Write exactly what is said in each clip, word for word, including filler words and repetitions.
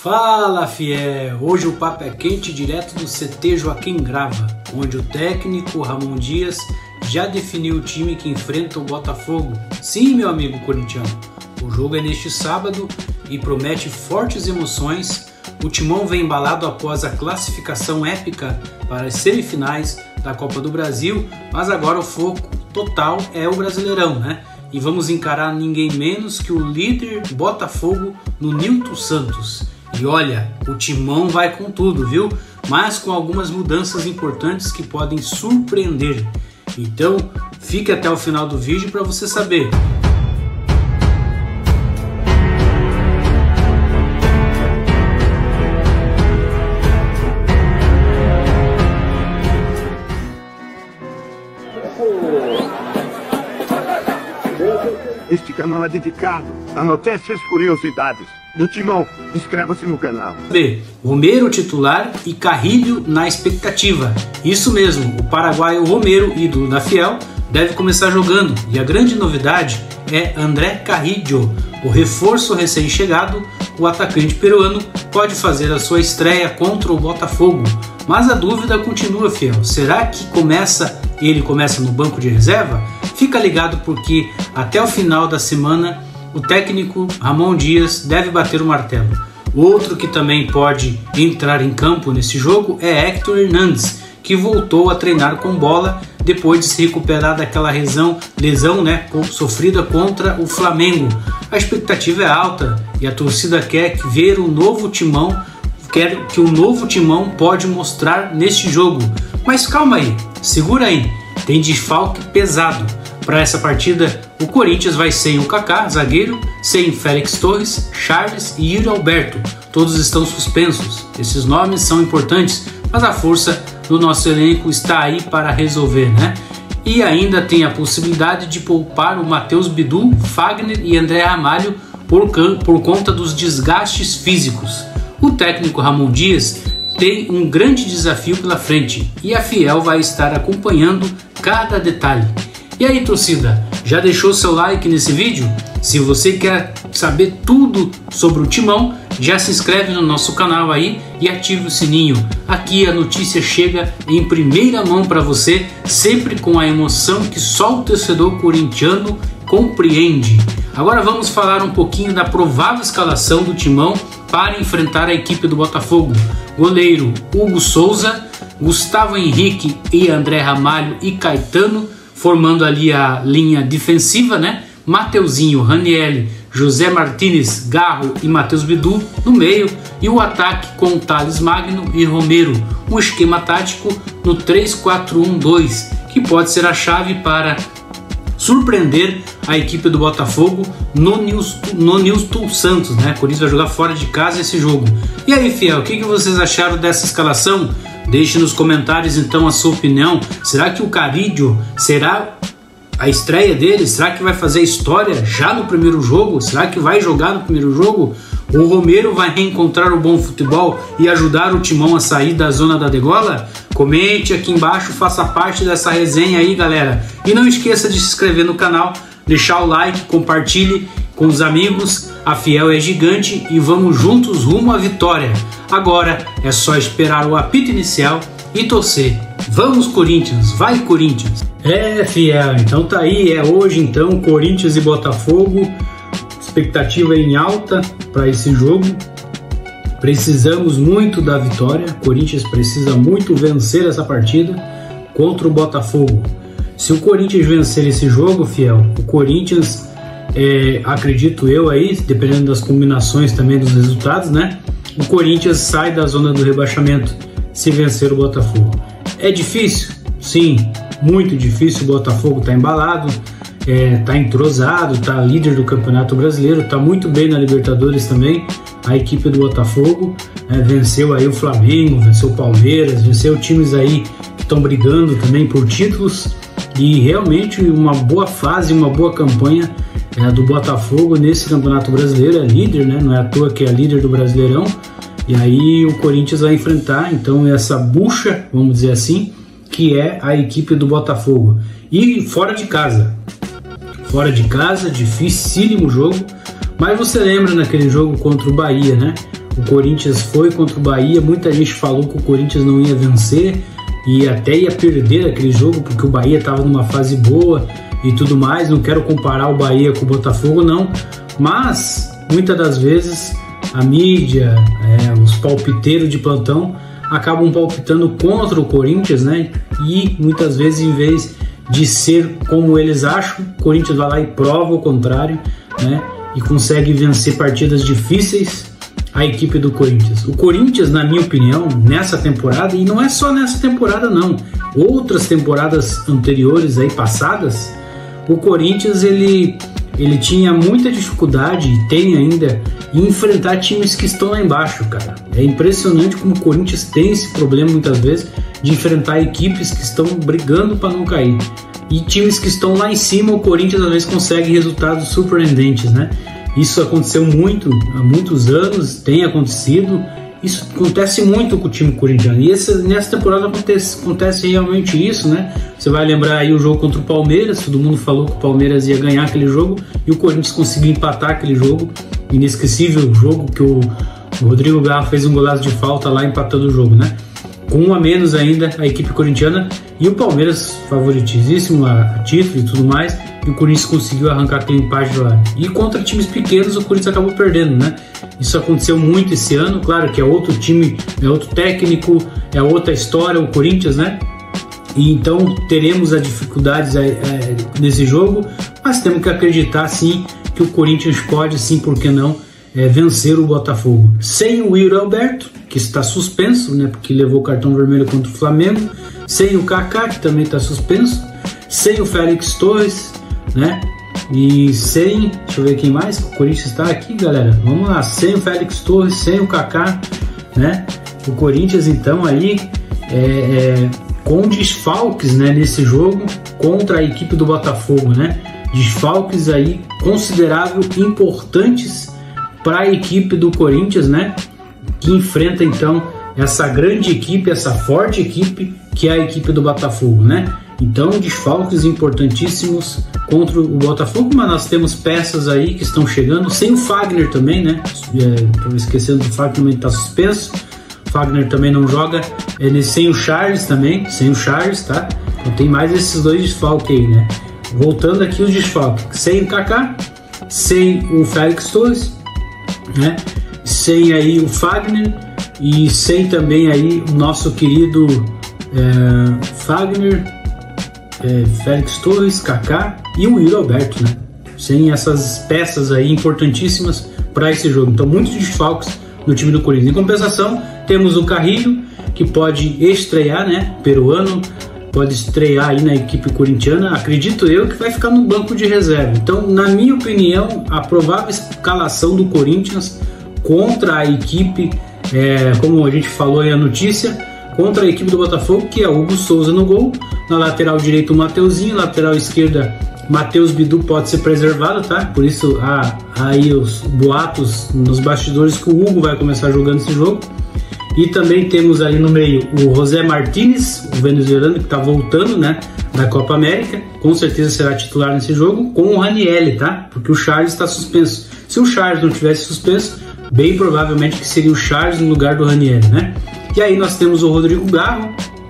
Fala, fiel! Hoje o papo é quente direto do C T Joaquim Grava, onde o técnico Ramon Dias já definiu o time que enfrenta o Botafogo. Sim, meu amigo corintiano, o jogo é neste sábado e promete fortes emoções. O Timão vem embalado após a classificação épica para as semifinais da Copa do Brasil, mas agora o foco total é o Brasileirão, né? E vamos encarar ninguém menos que o líder Botafogo no Nilton Santos. E olha, o Timão vai com tudo, viu? Mas com algumas mudanças importantes que podem surpreender. Então, fique até o final do vídeo para você saber. Este canal é dedicado a notícias e curiosidades do Timão. Inscreva-se no canal. B. Romero titular e Carrilho na expectativa. Isso mesmo, o paraguaio Romero, ídolo da Fiel, deve começar jogando. E a grande novidade é André Carrillo, o reforço recém-chegado. O atacante peruano pode fazer a sua estreia contra o Botafogo. Mas a dúvida continua, fiel. Será que começa ele começa no banco de reserva? Fica ligado porque até o final da semana o técnico Ramon Dias deve bater o martelo. Outro que também pode entrar em campo nesse jogo é Héctor Hernandes, que voltou a treinar com bola depois de se recuperar daquela lesão, lesão né, sofrida contra o Flamengo. A expectativa é alta e a torcida quer ver o novo Timão, quer que o novo Timão pode mostrar neste jogo. Mas calma aí, segura aí, tem desfalque pesado. Para essa partida, o Corinthians vai sem o Kaká, zagueiro, sem Félix Torres, Charles e Yuri Alberto. Todos estão suspensos. Esses nomes são importantes, mas a força do nosso elenco está aí para resolver, né? E ainda tem a possibilidade de poupar o Matheus Bidu, Fagner e André Ramalho por, por conta dos desgastes físicos. O técnico Ramon Dias tem um grande desafio pela frente e a Fiel vai estar acompanhando cada detalhe. E aí, torcida, já deixou seu like nesse vídeo? Se você quer saber tudo sobre o Timão, já se inscreve no nosso canal aí e ative o sininho. Aqui a notícia chega em primeira mão para você, sempre com a emoção que só o torcedor corintiano compreende. Agora vamos falar um pouquinho da provável escalação do Timão para enfrentar a equipe do Botafogo. Goleiro Hugo Souza, Gustavo Henrique e André Ramalho e Caetano, formando ali a linha defensiva, né? Mateuzinho, Ranieri, José Martínez, Garro e Matheus Bidu no meio, e o ataque com Thales Magno e Romero, um esquema tático no três quatro um dois, que pode ser a chave para surpreender a equipe do Botafogo no Nilton, no Nilton Santos, né? Por isso vai jogar fora de casa esse jogo. E aí, fiel, o que, que vocês acharam dessa escalação? Deixe nos comentários então a sua opinião. Será que o Carrillo será a estreia dele? Será que vai fazer história já no primeiro jogo? Será que vai jogar no primeiro jogo? O Romero vai reencontrar o bom futebol e ajudar o Timão a sair da zona da degola? Comente aqui embaixo, faça parte dessa resenha aí, galera. E não esqueça de se inscrever no canal, deixar o like, compartilhe com os amigos. A Fiel é gigante e vamos juntos rumo à vitória. Agora é só esperar o apito inicial e torcer. Vamos, Corinthians, vai, Corinthians! É, fiel, então tá aí, é hoje então, Corinthians e Botafogo. Expectativa em alta para esse jogo. Precisamos muito da vitória. Corinthians precisa muito vencer essa partida contra o Botafogo. Se o Corinthians vencer esse jogo, fiel, o Corinthians, é, acredito eu aí, dependendo das combinações também dos resultados, né? O Corinthians sai da zona do rebaixamento se vencer o Botafogo. É difícil? Sim, muito difícil. O Botafogo está embalado, está é, entrosado, está líder do Campeonato Brasileiro, está muito bem na Libertadores também. A equipe do Botafogo é, venceu aí o Flamengo, venceu o Palmeiras, venceu times aí que estão brigando também por títulos, e realmente uma boa fase, uma boa campanha é, do Botafogo nesse Campeonato Brasileiro. É líder, né? Não é à toa que é líder do Brasileirão. E aí o Corinthians vai enfrentar então essa bucha, vamos dizer assim, que é a equipe do Botafogo. E fora de casa, fora de casa, dificílimo jogo. Mas você lembra naquele jogo contra o Bahia, né? O Corinthians foi contra o Bahia, muita gente falou que o Corinthians não ia vencer e até ia perder aquele jogo porque o Bahia estava numa fase boa e tudo mais. Não quero comparar o Bahia com o Botafogo, não, mas muitas das vezes a mídia, é, os palpiteiros de plantão acabam palpitando contra o Corinthians, né? E muitas vezes, em vez de ser como eles acham, o Corinthians vai lá e prova o contrário, né? E consegue vencer partidas difíceis a equipe do Corinthians. O Corinthians, na minha opinião, nessa temporada, e não é só nessa temporada não, outras temporadas anteriores aí passadas, o Corinthians ele, ele tinha muita dificuldade, e tem ainda, em enfrentar times que estão lá embaixo, cara. É impressionante como o Corinthians tem esse problema muitas vezes de enfrentar equipes que estão brigando para não cair. E times que estão lá em cima, o Corinthians às vezes consegue resultados surpreendentes, né? Isso aconteceu muito há muitos anos, tem acontecido. Isso acontece muito com o time corintiano. E essa, nessa temporada acontece, acontece realmente isso, né? Você vai lembrar aí o jogo contra o Palmeiras, todo mundo falou que o Palmeiras ia ganhar aquele jogo e o Corinthians conseguiu empatar aquele jogo. Inesquecível jogo que o, o Rodrigo Garro fez um golaço de falta lá empatando o jogo, né? Com um a menos ainda a equipe corintiana e o Palmeiras favoritíssimo a, a título e tudo mais, e o Corinthians conseguiu arrancar aquele empate lá. E contra times pequenos o Corinthians acabou perdendo, né? Isso aconteceu muito esse ano, claro que é outro time, é outro técnico, é outra história o Corinthians, né? E então teremos as dificuldades é, é, nesse jogo, mas temos que acreditar sim que o Corinthians pode sim, por que não, é, vencer o Botafogo. Sem o Yuri Alberto, que está suspenso, né, porque levou o cartão vermelho contra o Flamengo, sem o Kaká, que também está suspenso, sem o Félix Torres, né, e sem, deixa eu ver quem mais, o Corinthians está aqui, galera, vamos lá, sem o Félix Torres, sem o Kaká, né, o Corinthians então aí é, é, com desfalques, né, nesse jogo contra a equipe do Botafogo, né, desfalques aí considerável, importantes para a equipe do Corinthians, né, que enfrenta então essa grande equipe, essa forte equipe que é a equipe do Botafogo, né? Então desfalques importantíssimos contra o Botafogo, mas nós temos peças aí que estão chegando, sem o Fagner também, né? Estou esquecendo do Fagner, também está suspenso. O Fagner também não joga, é, sem o Charles também, sem o Charles, tá? Então tem mais esses dois desfalques aí, né? Voltando aqui os desfalques, sem o Kaká, sem o Félix Torres, né? Sem aí o Fagner e sem também aí o nosso querido é, Fagner, é, Félix Torres, Kaká e o Yuri Alberto, né? Sem essas peças aí importantíssimas para esse jogo. Então muitos desfalques no time do Corinthians. Em compensação, temos o Carrilho, que pode estrear, né? Peruano, pode estrear aí na equipe corintiana. Acredito eu que vai ficar no banco de reserva. Então, na minha opinião, a provável escalação do Corinthians contra a equipe, é, como a gente falou aí a notícia, contra a equipe do Botafogo, que é Hugo Souza no gol, na lateral direito o Mateuzinho, lateral esquerda Matheus Bidu pode ser preservado, tá? Por isso há, há aí os boatos nos bastidores que o Hugo vai começar jogando esse jogo. E também temos ali no meio o José Martínez, o venezuelano que está voltando, né, da Copa América, com certeza será titular nesse jogo, com o Ranieri, tá? Porque o Charles está suspenso. Se o Charles não tivesse suspenso, bem provavelmente que seria o Charles no lugar do Ranieri, né? E aí nós temos o Rodrigo Garro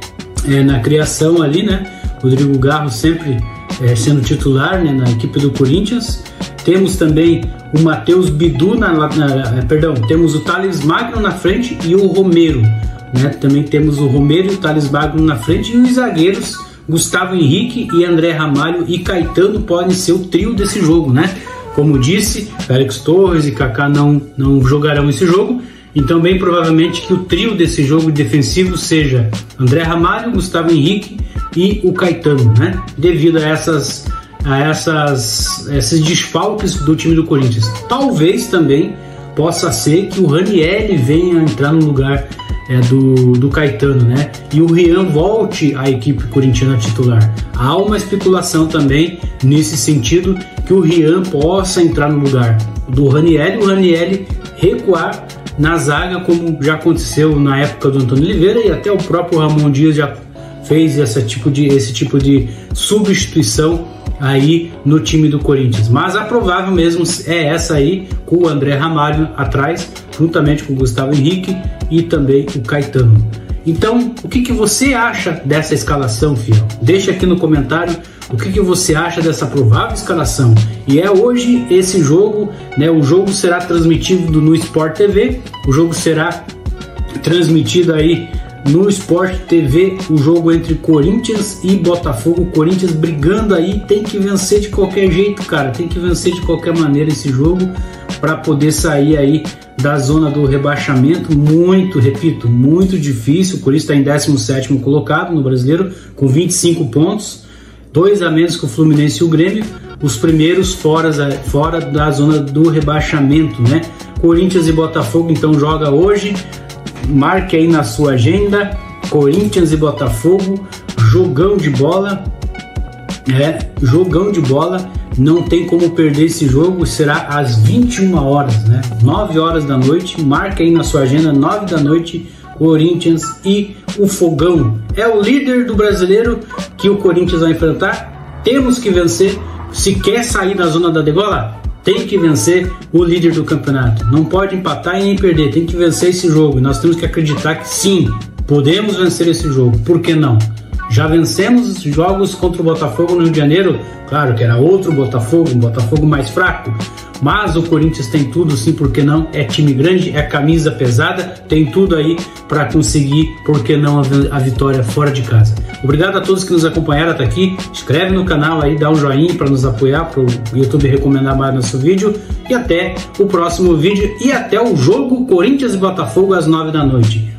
é, na criação ali, né? Rodrigo Garro sempre é, sendo titular, né, na equipe do Corinthians. Temos também o Matheus Bidu, na, na, na, perdão, temos o Thales Magno na frente e o Romero, né? Também temos o Romero e o Thales Magno na frente, e os zagueiros Gustavo Henrique e André Ramalho e Caetano podem ser o trio desse jogo, né? Como disse, Félix Torres e Kaká não, não jogarão esse jogo, então bem provavelmente que o trio desse jogo defensivo seja André Ramalho, Gustavo Henrique e o Caetano, né? Devido a essas a essas, esses desfalques do time do Corinthians. Talvez também possa ser que o Ranieri venha entrar no lugar é, do, do Caetano, né? E o Rian volte à equipe corintiana titular. Há uma especulação também nesse sentido que o Rian possa entrar no lugar do Ranieri, o Ranieri recuar na zaga, como já aconteceu na época do Antônio Oliveira, e até o próprio Ramon Dias já fez esse tipo de, esse tipo de substituição aí no time do Corinthians. Mas a provável mesmo é essa aí, com o André Ramalho atrás, juntamente com o Gustavo Henrique e também o Caetano. Então, o que, que você acha dessa escalação, fiel? Deixa aqui no comentário o que, que você acha dessa provável escalação. E é hoje esse jogo, né? O jogo será transmitido no Sport T V, o jogo será transmitido aí no Sport T V, o jogo entre Corinthians e Botafogo. O Corinthians brigando aí, tem que vencer de qualquer jeito, cara, tem que vencer de qualquer maneira esse jogo para poder sair aí da zona do rebaixamento. Muito, repito, muito difícil. O Corinthians está em décimo sétimo colocado no Brasileiro com vinte e cinco pontos, dois a menos que o Fluminense e o Grêmio, os primeiros fora, fora da zona do rebaixamento, né? Corinthians e Botafogo então joga hoje. Marque aí na sua agenda, Corinthians e Botafogo, jogão de bola, é, jogão de bola, não tem como perder esse jogo, será às vinte e uma horas, né, nove horas da noite, marque aí na sua agenda, nove da noite, Corinthians e o Fogão, é o líder do Brasileiro que o Corinthians vai enfrentar, temos que vencer, se quer sair da zona da degola, tem que vencer o líder do campeonato, não pode empatar e nem perder, tem que vencer esse jogo. E nós temos que acreditar que sim, podemos vencer esse jogo, por que não? Já vencemos jogos contra o Botafogo no Rio de Janeiro, claro que era outro Botafogo, um Botafogo mais fraco, mas o Corinthians tem tudo sim, por que não? É time grande, é camisa pesada, tem tudo aí para conseguir, por que não, a vitória fora de casa. Obrigado a todos que nos acompanharam até aqui, inscreve no canal aí, dá um joinha para nos apoiar, para o YouTube recomendar mais nosso vídeo, e até o próximo vídeo, e até o jogo Corinthians e Botafogo às nove da noite.